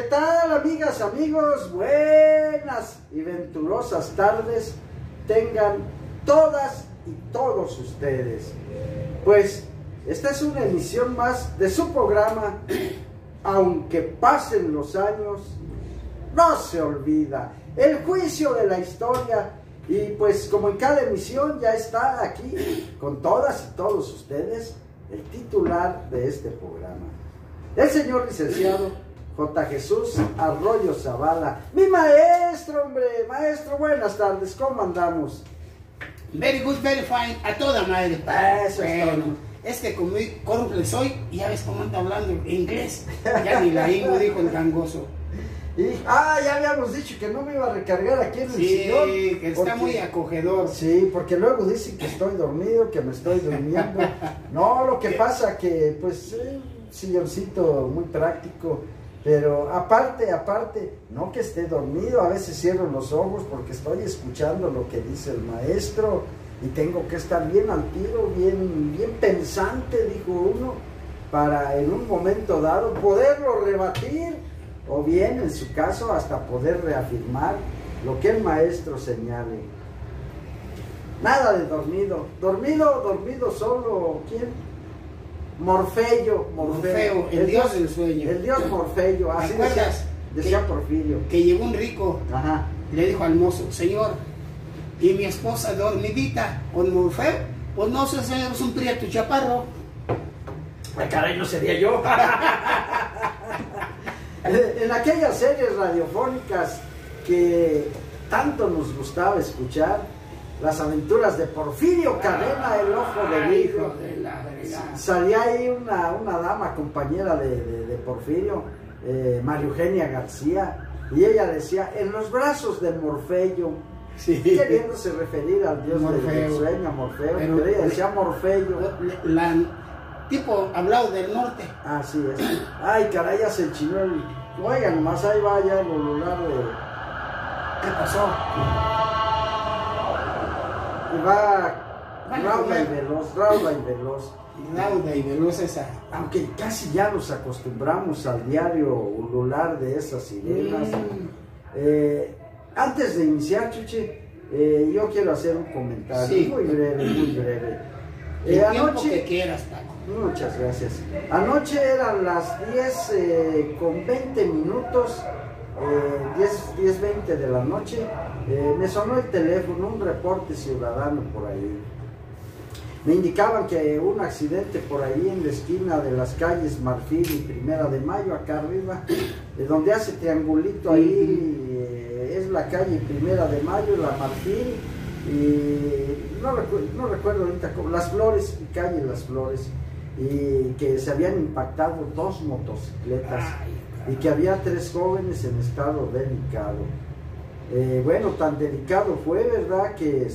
tal, amigas, amigos? Buenas y venturosas tardes tengan todas y todos ustedes. Pues esta es una emisión más de su programa, Aunque pasen los años, no se olvida, el juicio de la historia. Y pues como en cada emisión ya está aquí con todas y todos ustedes el titular de este programa, el señor licenciado J. Jesús Arroyo Zavala, mi maestro, hombre. Maestro, buenas tardes, ¿cómo andamos? Very good, very fine, a toda madre. Eso es todo. Es que como corrupto soy, y ya ves cómo anda hablando inglés, ya ni la ingo, dijo el gangoso. Ya habíamos dicho que no me iba a recargar aquí en el sillón. Sí, que está muy acogedor. Sí, porque luego dicen que estoy dormido, que me estoy durmiendo. No, lo que pasa que, pues, silloncito muy práctico. Pero aparte, no que esté dormido, a veces cierro los ojos porque estoy escuchando lo que dice el maestro y tengo que estar bien al tiro, bien pensante, dijo uno, para en un momento dado poderlo rebatir o bien, en su caso, hasta poder reafirmar lo que el maestro señale. Nada de dormido solo, ¿quién? Morfeo, el dios del sueño. El dios Morfeo, así decía Porfirio. Que llegó un rico, ajá, le dijo al mozo: señor, ¿y mi esposa dormidita con Morfeo? Pues no sé, señor, es un prieto chaparro. Ay, caray, no sería yo. En aquellas series radiofónicas que tanto nos gustaba escuchar, las aventuras de Porfirio Cadena, el ojo de vidrio. Salía ahí una dama compañera de Porfirio, María Eugenia García, y ella decía: en los brazos de Morfeo, sí, queriéndose referir al dios del sueño, Morfeo, pero ella decía Morfeo. Tipo hablado del norte. Así es. Ay, caray, ya se enchinó el... Oiga, nomás ahí vaya el lugar de... ¿Qué pasó? Y va rauda y veloz esa. Aunque casi ya nos acostumbramos al diario ulular de esas sirenas. Antes de iniciar, Chuche, yo quiero hacer un comentario, sí, muy breve. Anoche, que quieras, Paco. Muchas gracias. Anoche eran las 10 con 20 minutos, 10:20 de la noche. Me sonó el teléfono, un reporte ciudadano por ahí. Me indicaban que un accidente por ahí en la esquina de las calles Marfil y Primera de Mayo, acá arriba, donde hace triangulito ahí, es la calle Primera de Mayo, la Marfil, y no recuerdo ahorita, Las Flores, y calle Las Flores, y que se habían impactado 2 motocicletas y que había 3 jóvenes en estado delicado. Bueno, tan delicado fue, ¿verdad? Que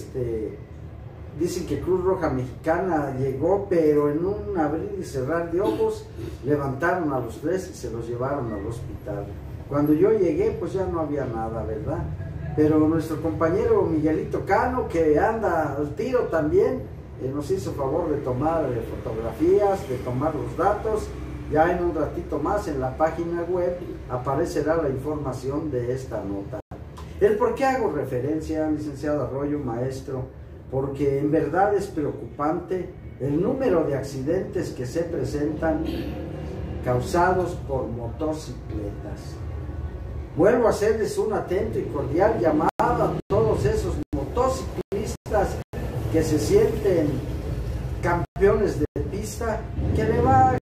dicen que Cruz Roja Mexicana llegó, pero en un abrir y cerrar de ojos levantaron a los 3 y se los llevaron al hospital. Cuando yo llegué, pues ya no había nada, ¿verdad? Pero nuestro compañero Miguelito Cano, que anda al tiro también, nos hizo favor de tomar fotografías, de tomar los datos. Ya en un ratito más en la página web aparecerá la información de esta nota. ¿El por qué hago referencia, licenciado Arroyo, maestro? Porque en verdad es preocupante el número de accidentes que se presentan causados por motocicletas. Vuelvo a hacerles un atento y cordial llamado a todos esos motociclistas que se sienten campeones de pista, que le bajen,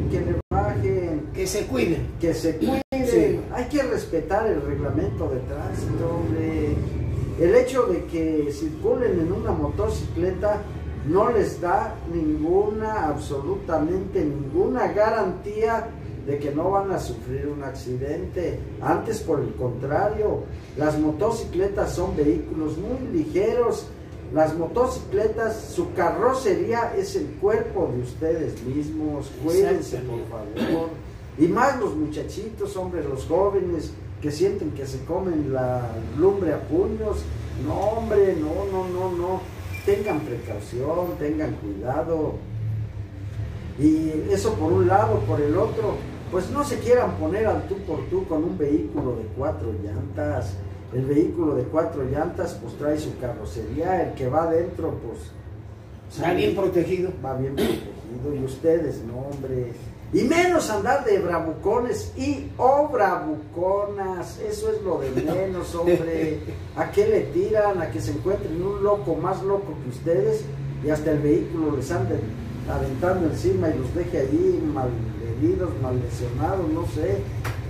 que se cuiden. Sí. Hay que respetar el reglamento de tránsito, hombre. El hecho de que circulen en una motocicleta no les da absolutamente ninguna garantía de que no van a sufrir un accidente. Antes, por el contrario, las motocicletas son vehículos muy ligeros. Las motocicletas, su carrocería es el cuerpo de ustedes mismos. Cuídense, por favor. Y más los muchachitos, hombre, los jóvenes que sienten que se comen la lumbre a puños. No, hombre, no. Tengan precaución, tengan cuidado. Y eso por un lado. Por el otro, pues no se quieran poner al tú por tú con un vehículo de 4 llantas. El vehículo de 4 llantas pues trae su carrocería, el que va adentro pues va bien protegido. Va bien protegido, y ustedes no, hombre. Y menos andar de bravucones o bravuconas, eso es lo de menos, hombre. ¿A qué le tiran? A que se encuentren un loco más loco que ustedes y hasta el vehículo les anden aventando encima y los deje allí mal heridos, mal lesionados, no sé.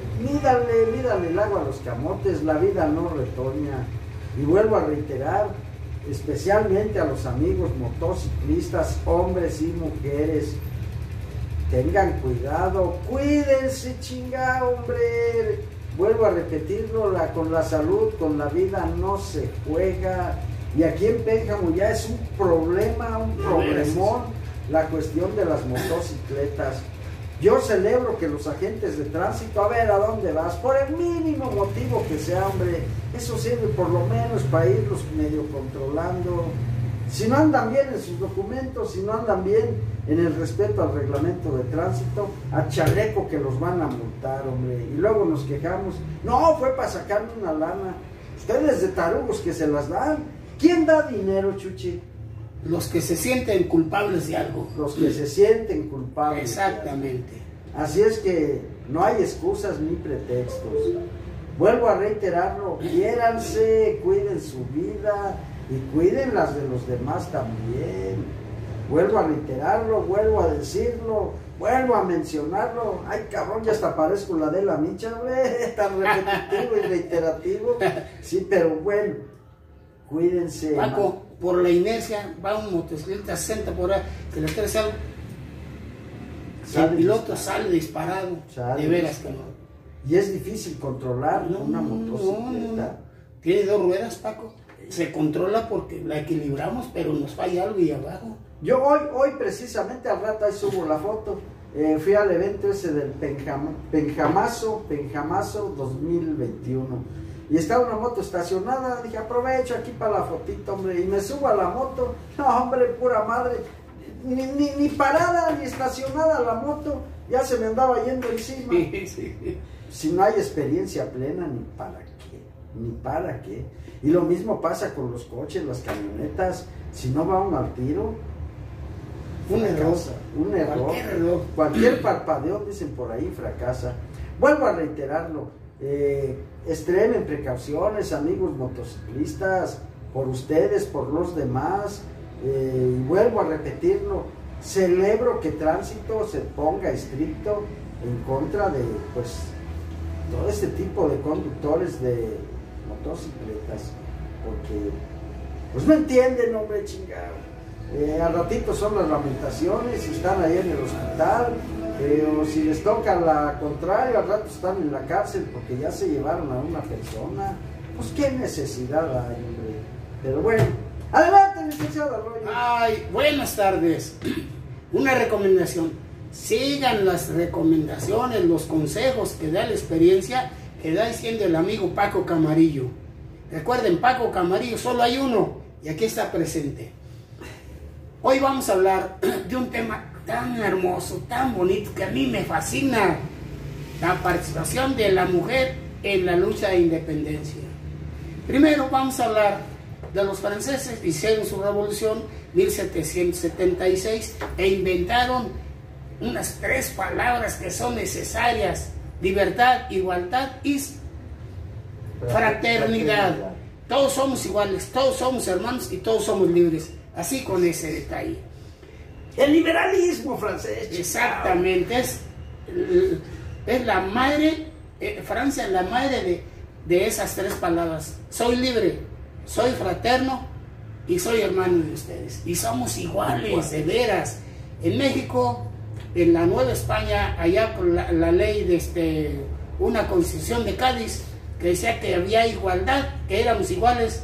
Mídale el agua a los camotes, la vida no retoña. Y vuelvo a reiterar, especialmente a los amigos motociclistas, hombres y mujeres, tengan cuidado, cuídense, chinga, hombre. Vuelvo a repetirlo, con la salud, con la vida no se juega. Y aquí en Pénjamo ya es un problema, un problemón, la cuestión de las motocicletas. Yo celebro que los agentes de tránsito, a ver, ¿a dónde vas? Por el mínimo motivo que sea, hombre, eso sirve por lo menos para irlos medio controlando. Si no andan bien en sus documentos, si no andan bien en el respeto al reglamento de tránsito, a chaleco que los van a multar, hombre. Y luego nos quejamos, no, fue para sacarme una lana. Ustedes de tarugos que se las dan. ¿Quién da dinero, Chuchi? Los que se sienten culpables de algo. Los que se sienten culpables. Exactamente. Así es que no hay excusas ni pretextos. Vuelvo a reiterarlo, quiéranse, cuiden su vida y cuiden las de los demás también. Vuelvo a reiterarlo, vuelvo a decirlo, vuelvo a mencionarlo. Ay, cabrón, ya hasta parezco la de la Micha, güey, tan repetitivo y reiterativo. Sí, pero bueno, cuídense. Paco, por la inercia, va un motociclista a 60 por hora, que le trae algo. El piloto sale disparado. De veras que no. Y es difícil controlar una motocicleta. No. Tiene 2 ruedas, Paco. Se controla porque la equilibramos, pero nos falla algo y abajo. Yo hoy precisamente al rato ahí subo la foto. Fui al evento ese del Penjamazo 2021. Y estaba una moto estacionada, dije, aprovecho aquí para la fotito, hombre, y me subo a la moto. No, hombre, pura madre, ni parada, ni estacionada la moto, ya se me andaba yendo encima. Sí. Si no hay experiencia plena, ni para qué. Y lo mismo pasa con los coches, las camionetas, si no va uno al tiro, un error. Cualquier parpadeo, dicen por ahí, fracasa. Vuelvo a reiterarlo. Extremen precauciones, amigos motociclistas, por ustedes, por los demás. Y vuelvo a repetirlo, celebro que tránsito se ponga estricto en contra de pues todo este tipo de conductores de motocicletas, porque pues no entienden, hombre, chingado. Al ratito son las lamentaciones y están ahí en el hospital, o si les toca la contraria, al rato están en la cárcel porque ya se llevaron a una persona. Pues qué necesidad hay, hombre. Pero bueno, adelante, licenciado Arroyo. Ay, buenas tardes. Una recomendación: sigan las recomendaciones, los consejos que da la experiencia que da diciendo el amigo Paco Camarillo. Recuerden, Paco Camarillo solo hay uno y aquí está presente. Hoy vamos a hablar de un tema tan hermoso, tan bonito, que a mí me fascina: la participación de la mujer en la lucha de independencia. Primero vamos a hablar de los franceses. Hicieron su revolución 1776 e inventaron unas 3 palabras que son necesarias: libertad, igualdad y fraternidad. Todos somos iguales, todos somos hermanos y todos somos libres. Así, con ese detalle. El liberalismo francés. Exactamente. Es la madre, Francia es la madre de esas 3 palabras. Soy libre, soy fraterno y soy hermano de ustedes. Y somos iguales, de veras. En México, en la Nueva España, allá con la ley de una constitución de Cádiz, que decía que había igualdad, que éramos iguales.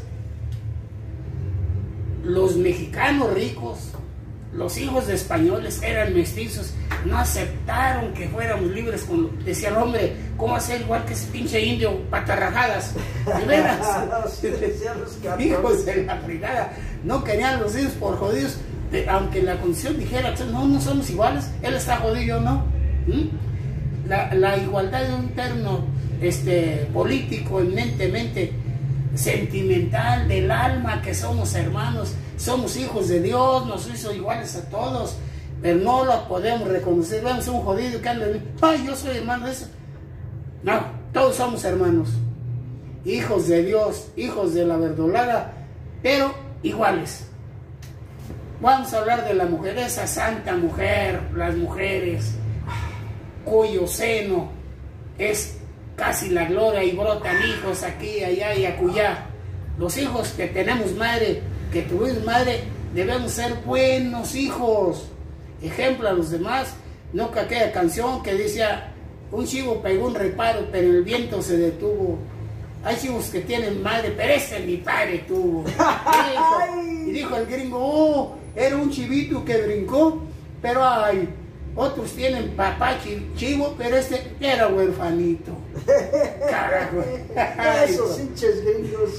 Los mexicanos ricos, los hijos de españoles, eran mestizos, no aceptaron que fuéramos libres. Decían, hombre, ¿cómo hacer igual que ese pinche indio, patarrajadas? De veras, hijos de la frigada, no querían los hijos por jodidos, aunque la constitución dijera, no somos iguales, él está jodido, ¿no? la igualdad de un término político, eminentemente sentimental, del alma, que somos hermanos, somos hijos de Dios, nos hizo iguales a todos, pero no lo podemos reconocer. Vemos un jodido que anda, ay, yo soy hermano de eso. No, todos somos hermanos, hijos de Dios, hijos de la verdolaga, pero iguales. Vamos a hablar de la mujer, esa santa mujer, las mujeres cuyo seno es casi la gloria y brotan hijos aquí, allá y acullá. Los hijos que tenemos madre, que tuvimos madre, debemos ser buenos hijos, ejemplo a los demás, no que aquella canción que decía, un chivo pegó un reparo, pero el viento se detuvo. Hay chivos que tienen madre, pero ese mi padre tuvo. Y dijo el gringo, oh, era un chivito que brincó, pero hay otros tienen papá chivo, pero este era huerfanito. Carajo. Esos hinches gringos.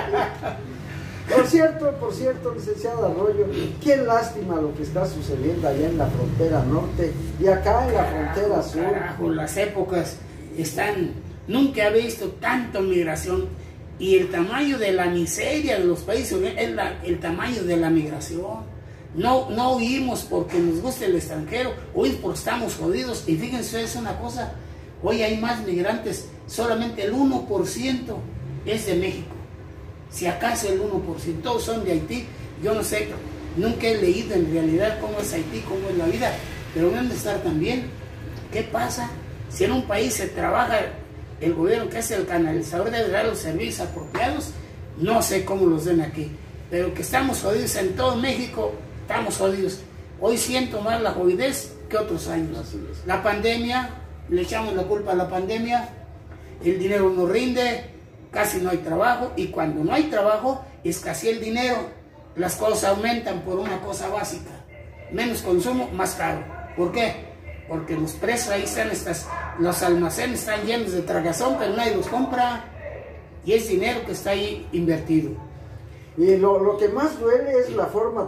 Por cierto, licenciado Arroyo, qué lástima lo que está sucediendo allá en la frontera norte y acá en la frontera sur. Carajo, las épocas están, nunca he visto tanta migración, y el tamaño de la miseria de los países es el tamaño de la migración. No huimos porque nos guste el extranjero, huimos porque estamos jodidos. Y fíjense, es una cosa, hoy hay más migrantes, solamente el 1% es de México. Si acaso el 1%, todos son de Haití. Yo no sé, nunca he leído en realidad cómo es Haití, cómo es la vida, pero deben de estar también. ¿Qué pasa? Si en un país se trabaja, el gobierno, que es el canalizador, debe dar los servicios apropiados. No sé cómo los den aquí, pero que estamos jodidos en todo México, estamos jodidos. Hoy siento más la jodidez que otros años. La pandemia, le echamos la culpa a la pandemia, el dinero no rinde, casi no hay trabajo, y cuando no hay trabajo, escasea el dinero, las cosas aumentan por una cosa básica, menos consumo, más caro. ¿Por qué? Porque los precios ahí están, los almacenes están llenos de tragazón, pero nadie los compra, y es dinero que está ahí invertido. Y lo que más duele es la forma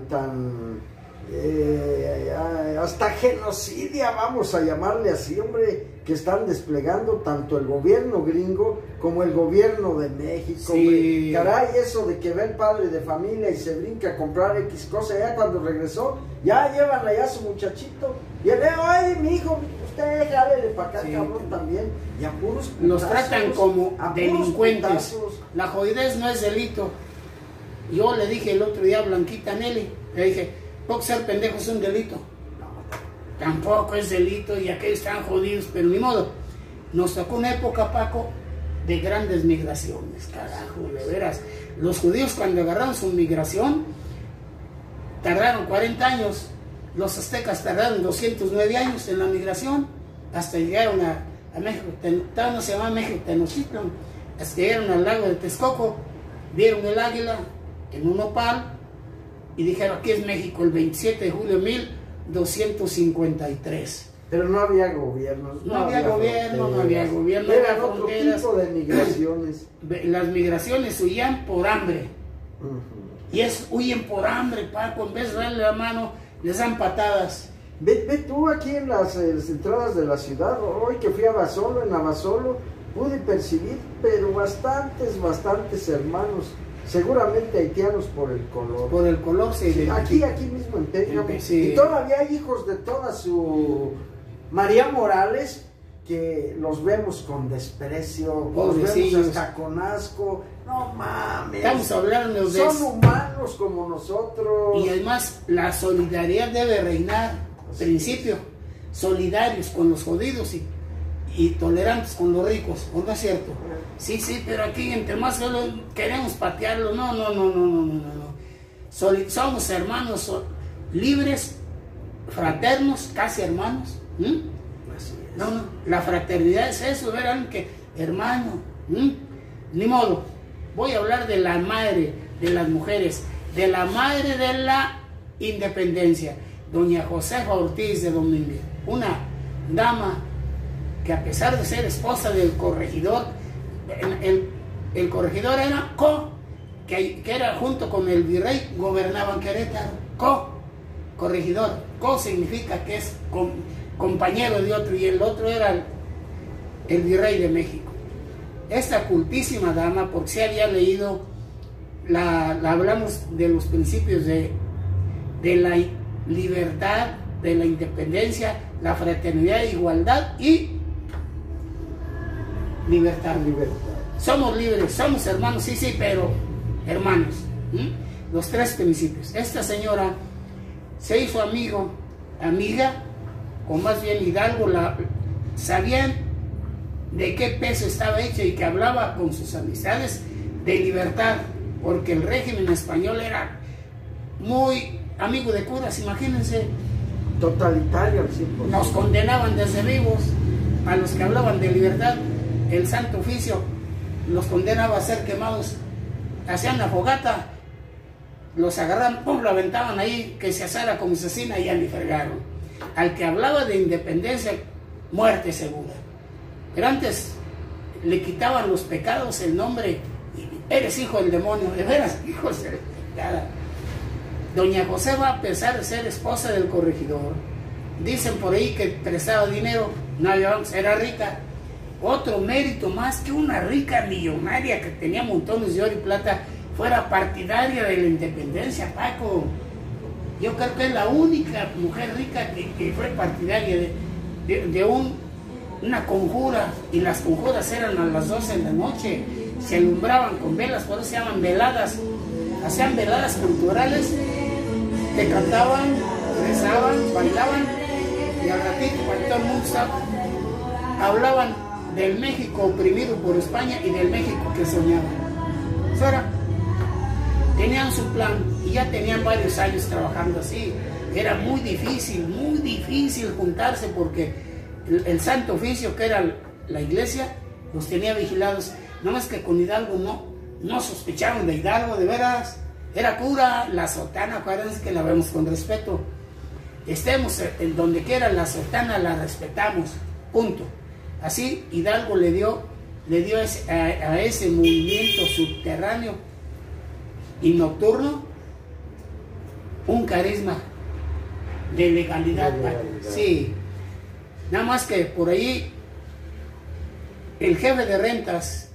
hasta genocidia, vamos a llamarle así, hombre, que están desplegando tanto el gobierno gringo como el gobierno de México. Sí. Caray, eso de que va el padre de familia y se brinca a comprar X cosa, ya cuando regresó, ya llevan allá a su muchachito, y él, ay, mi hijo, usted jálele para acá, sí, cabrón, también, y a puros putazos, los tratan como delincuentes. Putazos. La jodidez no es delito. Yo le dije el otro día a Blanquita Nelly, le dije, ¿puedo ser pendejo es un delito? Tampoco es delito, y aquellos están jodidos, pero ni modo. Nos tocó una época, Paco, de grandes migraciones, carajo, de veras. Los judíos, cuando agarraron su migración, tardaron 40 años. Los aztecas tardaron 209 años en la migración, hasta llegaron a México. Todavía no se llama México Tenochtitlan, hasta llegaron al lago de Texcoco, vieron el águila en un nopal y dijeron, aquí es México, el 27 de julio de 1253. Pero no había gobiernos. No había gobierno. Eran otro tipo de migraciones. Las migraciones huían por hambre. Y huyen por hambre, Paco. En vez de darle la mano, les dan patadas. Ve tú aquí en las entradas de la ciudad. Hoy que fui a Basolo, en Abasolo, pude percibir, pero bastantes hermanos. Seguramente haitianos por el color. Por el color, sí. Aquí mismo en Pénjamo. Sí. Y todavía hay hijos de toda su María Morales que los vemos con desprecio, los vemos hasta con asco. No mames. Estamos hablando de son humanos como nosotros. Y además la solidaridad debe reinar. Principio, solidarios con los jodidos y tolerantes con los ricos, ¿o no es cierto? Sí, pero aquí entre más queremos patearlo, no. Somos hermanos libres, fraternos, casi hermanos. No, la fraternidad es eso, verán que hermano, ni modo. Voy a hablar de la madre de las mujeres, de la madre de la independencia, doña Josefa Ortiz de Domínguez, una dama que a pesar de ser esposa del corregidor, el corregidor era que era junto con el virrey, gobernaban Querétaro, corregidor. Co significa que es compañero de otro, y el otro era el virrey de México. Esta cultísima dama, porque se había leído, la hablamos de los principios de la libertad, de la independencia, la fraternidad, igualdad y libertad. Somos libres, somos hermanos, sí, pero hermanos. Los tres principios. Esta señora se hizo amiga, o más bien Hidalgo, sabían de qué peso estaba hecha y que hablaba con sus amistades de libertad, porque el régimen español era muy amigo de curas, imagínense. Totalitario al 100%. Nos condenaban desde vivos a los que hablaban de libertad. El Santo Oficio los condenaba a ser quemados. Hacían la fogata, los agarraban, pum, lo aventaban ahí, que se asara como asesina, y ya ni fregaron. Al que hablaba de independencia, muerte segura. Pero antes le quitaban los pecados el nombre, eres hijo del demonio, de veras, hijo de la pecada. Doña Josefa, a pesar de ser esposa del corregidor, dicen por ahí que prestaba dinero, no había, era rica. Otro mérito más, que una rica millonaria que tenía montones de oro y plata, fuera partidaria de la independencia, Paco. Yo creo que es la única mujer rica que fue partidaria de una conjura, y las conjuras eran a las 12 de la noche, se alumbraban con velas, por eso se llaman veladas. Hacían veladas culturales, te cantaban, rezaban, bailaban, y al ratito, cuando todo el mundo estaba, hablaban del México oprimido por España y del México que soñaban. Eso era. Tenían su plan y ya tenían varios años trabajando así. Era muy difícil juntarse, porque el Santo Oficio, que era la iglesia, los tenía vigilados. No más que con Hidalgo no sospechaban de Hidalgo, de veras. Era cura, la sotana, acuérdense que la vemos con respeto. Estemos en donde quiera, la sotana la respetamos, punto. Así Hidalgo le dio a ese movimiento subterráneo y nocturno un carisma de legalidad. Sí, nada más que por ahí el jefe de rentas,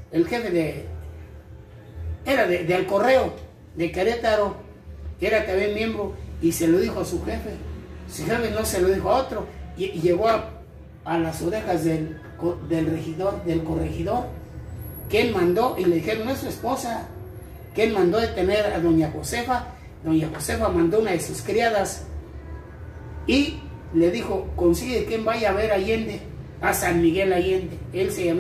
era del correo de Querétaro, era también miembro, y se lo dijo a su jefe. Su jefe no se lo dijo a otro, y llegó a las orejas del regidor, del corregidor, quien mandó, y le dijeron, no es su esposa, quien mandó detener a doña Josefa. Doña Josefa mandó una de sus criadas y le dijo, consigue quien vaya a ver a Allende, a San Miguel Allende. Él se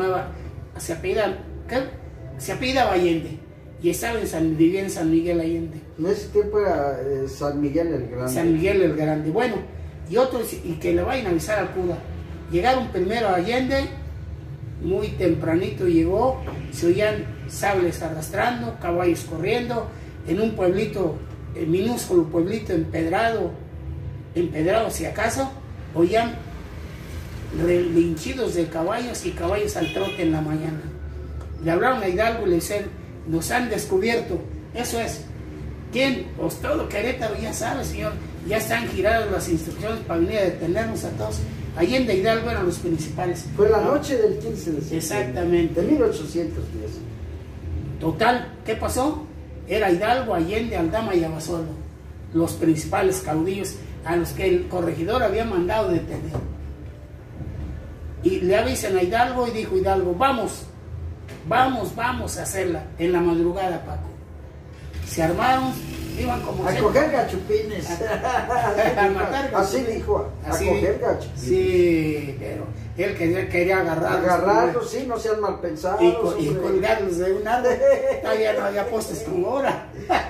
apellidaba Allende, y vivía en San Miguel Allende. En ese tiempo era San Miguel el Grande. San Miguel el Grande. Bueno, y otros, y que le vayan a avisar al cura. Llegaron primero a Allende, muy tempranito llegó, se oían sables arrastrando, caballos corriendo, en un pueblito, minúsculo pueblito empedrado si acaso, oían relinchidos de caballos y caballos al trote en la mañana. Le hablaron a Hidalgo y le decían, nos han descubierto. Eso es. ¿Quién? Pues todo Querétaro ya sabe, señor, ya están giradas las instrucciones para venir a detenernos a todos. Allende y Hidalgo eran los principales. Fue la noche del 15 de septiembre. Exactamente. De 1810. Total, ¿qué pasó? Era Hidalgo, Allende, Aldama y Abasolo, los principales caudillos a los que el corregidor había mandado detener. Y le avisan a Hidalgo, y dijo Hidalgo, vamos a hacerla en la madrugada, Paco. Se armaron, iban como a coger gachupines. A matar gachupines. Así dijo, a coger gachupines. Sí, pero él quería agarrarlos, sí, no sean mal pensados. Y colgarlos de un árbol. Todavía no había postes como ahora.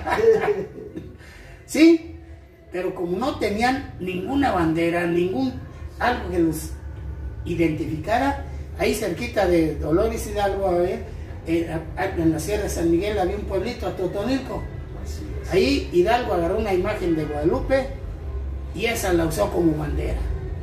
Sí, pero como no tenían ninguna bandera, algo que los identificara, ahí cerquita de Dolores Hidalgo, a ver, en la Sierra de San Miguel había un pueblito, Atotonilco. Ahí Hidalgo agarró una imagen de Guadalupe y esa la usó como bandera.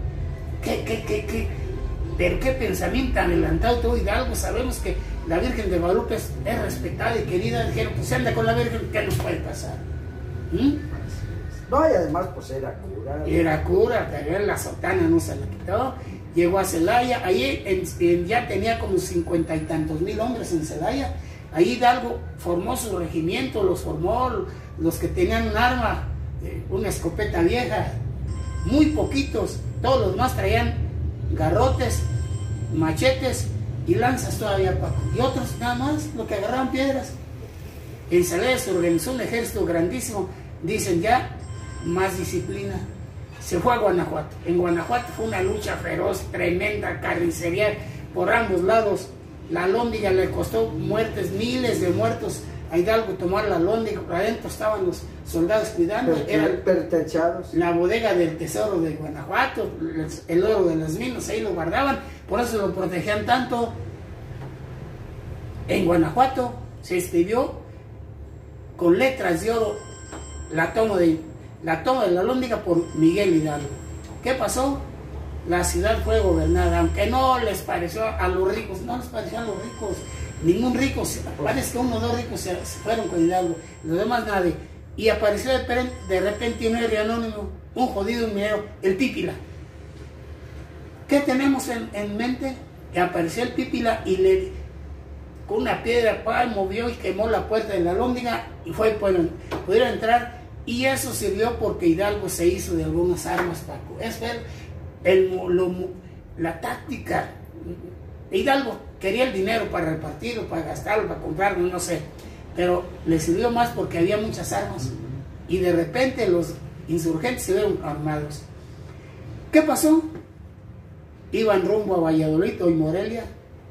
Pero qué pensamiento tan adelantado tuvo Hidalgo. Sabemos que la Virgen de Guadalupe es respetada y querida. Dijeron, pues anda con la Virgen, ¿qué nos puede pasar? No, y además pues era cura. Era cura, también la sotana no se la quitó. Llegó a Celaya, ahí ya tenía como 50 y tantos mil hombres en Celaya. Ahí Hidalgo formó su regimiento, los formó, los que tenían un arma, una escopeta vieja, muy poquitos, todos los más traían garrotes, machetes y lanzas todavía, Paco. Y otros nada más, lo que agarraban piedras. En Celaya se organizó un ejército grandísimo, dicen ya, más disciplina. Se fue a Guanajuato. En Guanajuato fue una lucha feroz, tremenda, carnicería por ambos lados. La Alhóndiga le costó muertes, miles de muertos a Hidalgo tomar la Alhóndiga. Por adentro estaban los soldados cuidando. Era pertrechados. La bodega del tesoro de Guanajuato, el oro de las minas, ahí lo guardaban. Por eso lo protegían tanto. En Guanajuato se escribió con letras de oro la toma de la Alhóndiga por Miguel Hidalgo. ¿Qué pasó? La ciudad fue gobernada, aunque no les pareció a los ricos, no les pareció a los ricos, ningún rico, parece que uno o dos ricos se fueron con Hidalgo, los demás nadie. Y apareció de repente un héroe anónimo, un jodido minero, el Pípila. ¿Qué tenemos en mente? Que apareció el Pípila y con una piedra movió y quemó la puerta de la Alhóndiga y pudieron entrar. Y eso sirvió porque Hidalgo se hizo de algunas armas, Paco. Es ver la táctica. Hidalgo quería el dinero para repartirlo, para gastarlo, para comprarlo, no sé. Pero le sirvió más porque había muchas armas. Y de repente los insurgentes se vieron armados. ¿Qué pasó? Iban rumbo a Valladolid y Morelia.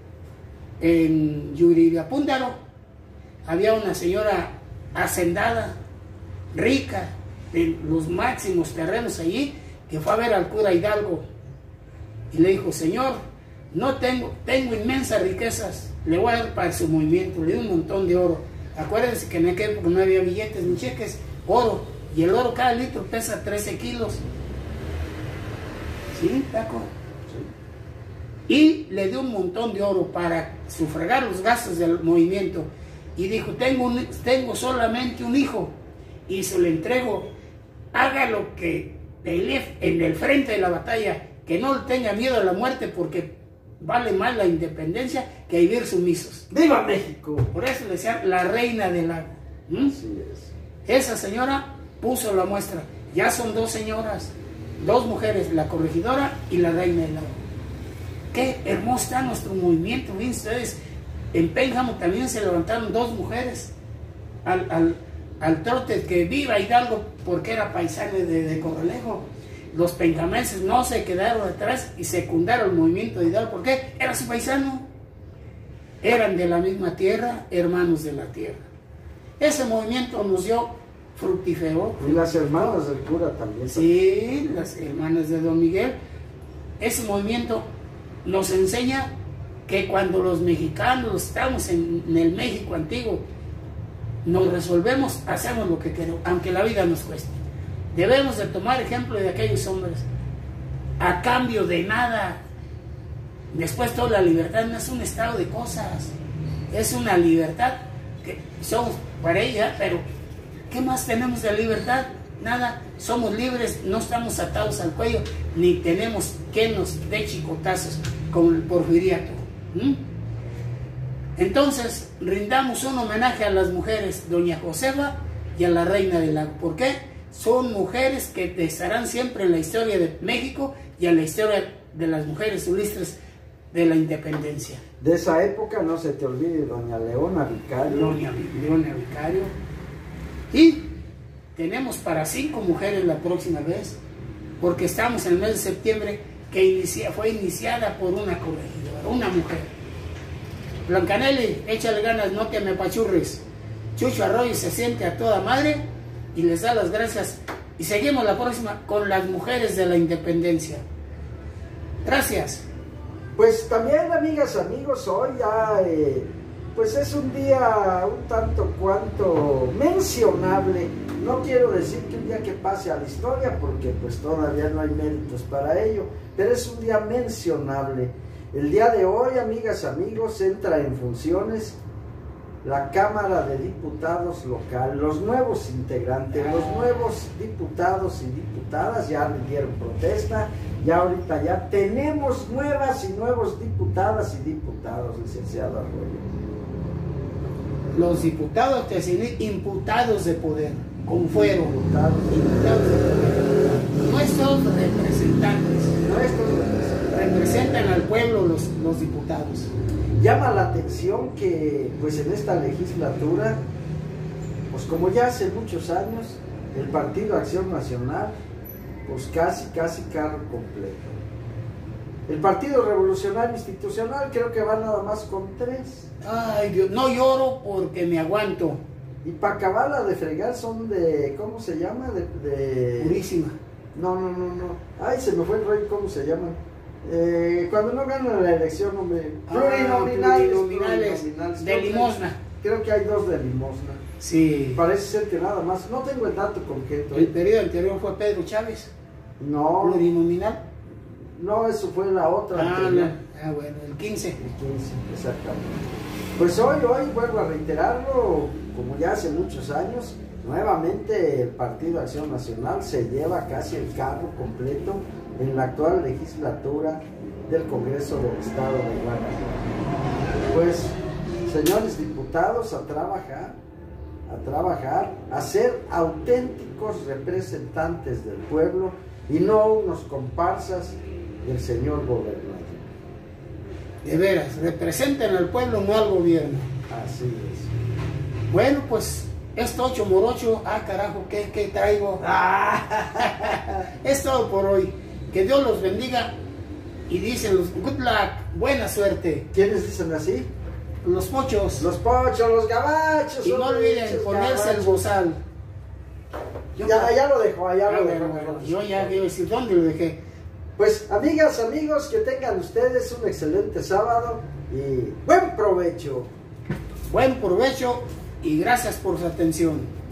En Yuriria-Púndaro había una señora hacendada, rica, de los máximos terrenos allí, que fue a ver al cura Hidalgo y le dijo: señor, no tengo inmensas riquezas, le voy a dar para su movimiento. Le dio un montón de oro. Acuérdense que en aquel época no había billetes ni cheques, oro, y el oro cada litro pesa 13 kilos. ¿Sí, Paco? Sí. Y le dio un montón de oro para sufragar los gastos del movimiento. Y dijo: tengo solamente un hijo y se lo entrego, haga lo que en el frente de la batalla, que no tenga miedo a la muerte, porque vale más la independencia que vivir sumisos. ¡Viva México! Por eso le decían la reina del lago. Así es. Esa señora puso la muestra. Ya son dos señoras, dos mujeres, la corregidora y la reina del lago. Qué hermoso está nuestro movimiento. Miren ustedes, en Pénjamo también se levantaron dos mujeres al trote, que viva Hidalgo, porque era paisano de Corralejo. Los penjamenses no se quedaron atrás y secundaron el movimiento de Hidalgo. ¿Por qué? Era su paisano. Eran de la misma tierra, hermanos de la tierra. Ese movimiento nos dio fructífero. Y las hermanas del cura también. Sí, las hermanas de Don Miguel. Ese movimiento nos enseña que cuando los mexicanos estamos en el México antiguo, nos resolvemos, hacemos lo que queremos, aunque la vida nos cueste. Debemos de tomar ejemplo de aquellos hombres, a cambio de nada. Después toda la libertad no es un estado de cosas, es una libertad que somos para ella, pero ¿qué más tenemos de libertad? Nada, somos libres, no estamos atados al cuello, ni tenemos que nos dé chicotazos como el porfiriato. Entonces, rindamos un homenaje a las mujeres, doña Josefa y a la reina del lago. ¿Por qué? Son mujeres que estarán siempre en la historia de México y en la historia de las mujeres ilustres de la independencia. De esa época no se te olvide doña Leona Vicario. Doña Leona Vicario. Y tenemos para 5 mujeres la próxima vez, porque estamos en el mes de septiembre, que fue iniciada por una corregidora, una mujer. Blancanelli, échale ganas, no te me apachurres. Chucho Arroyo se siente a toda madre y les da las gracias. Y seguimos la próxima con las mujeres de la independencia. Gracias. Pues también, amigas, amigos, hoy ya pues es un día un tanto cuanto mencionable. No quiero decir que un día que pase a la historia, porque pues todavía no hay méritos para ello, pero es un día mencionable. El día de hoy, amigas, amigos, entra en funciones la Cámara de Diputados local, los nuevos integrantes, los nuevos diputados y diputadas ya rindieron protesta, ya ahorita ya tenemos nuevas y nuevos diputadas y diputados, licenciado Arroyo. Los diputados que se ven imputados de poder, como fueron Imputados de poder. Nuestros representantes representan al pueblo los diputados. Llama la atención que pues en esta legislatura, pues como ya hace muchos años, el Partido Acción Nacional, pues casi carro completo. El Partido Revolucionario Institucional creo que va nada más con 3. Ay Dios, no lloro porque me aguanto. Y para acabarla de fregar son de, ¿cómo se llama? De... Purísima. No. Ay, se me fue el rollo, ¿cómo se llama? Cuando no ganan la elección, hombre. Plurinominales. De limosna. Creo que hay 2 de limosna. Sí. Parece ser que nada más. No tengo el dato concreto. El periodo anterior fue Pedro Chávez. No. Plurinominal. No, eso fue la otra. Bueno, el 15. El 15, exactamente. Pues hoy vuelvo a reiterarlo, como ya hace muchos años, nuevamente el Partido Acción Nacional se lleva casi el carro completo en la actual legislatura del Congreso del Estado de Guanajuato. Pues, señores diputados, a trabajar, a ser auténticos representantes del pueblo y no unos comparsas del señor gobernador. De veras, representan al pueblo, no al gobierno. Así es. Bueno, pues, esto 8 morocho, carajo, ¿qué traigo? Es todo por hoy. Que Dios los bendiga. Y dicen los good luck, buena suerte. ¿Quiénes dicen así? Los pochos. Los pochos, los gabachos. Y no olviden ponerse el bozal. Ya lo dejó, Yo ya quiero decir, ¿dónde lo dejé? Pues, amigas, amigos, que tengan ustedes un excelente sábado y buen provecho. Buen provecho y gracias por su atención.